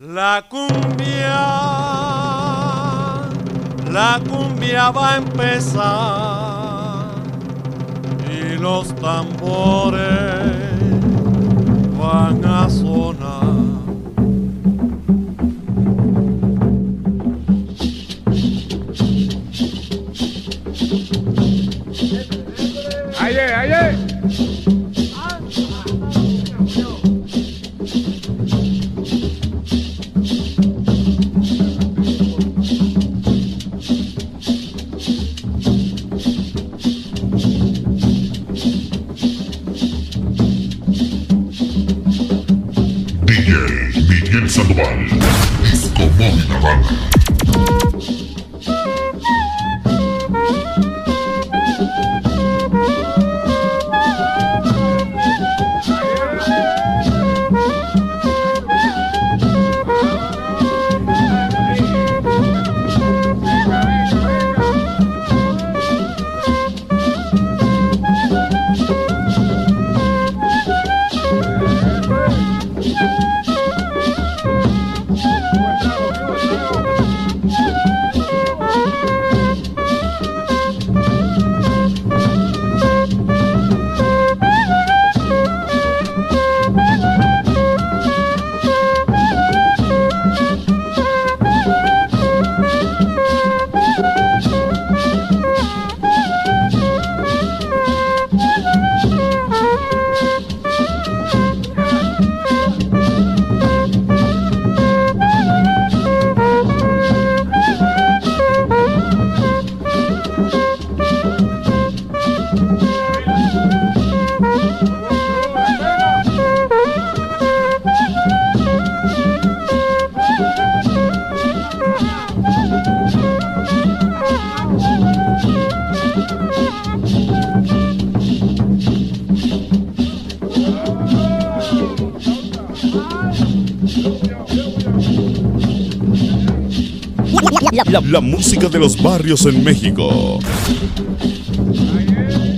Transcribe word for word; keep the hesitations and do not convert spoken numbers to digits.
La cumbia, la cumbia va a empezar y los tambores van a sonar. ¡Aye, aye! D J Miguel Sandoval, Disco Móvil Habana. La, la música de los barrios en México. ¡Aye!